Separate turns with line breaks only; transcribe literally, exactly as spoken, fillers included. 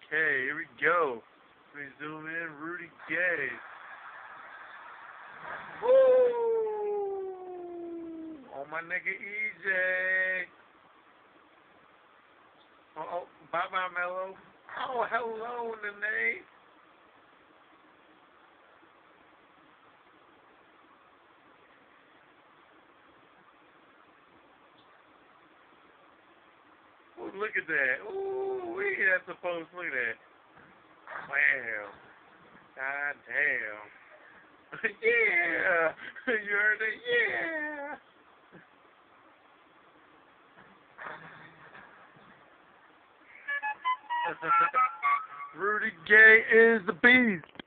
Okay, here we go. Let me zoom in. Rudy Gay. Woo! On my nigga E J. Uh oh, bye bye, Melo. Oh, hello, Nene. Ooh, look at that. Ooh, we that's the post. Look at that. Wow. God damn. Yeah. You heard it? Yeah. Rudy Gay is the beast.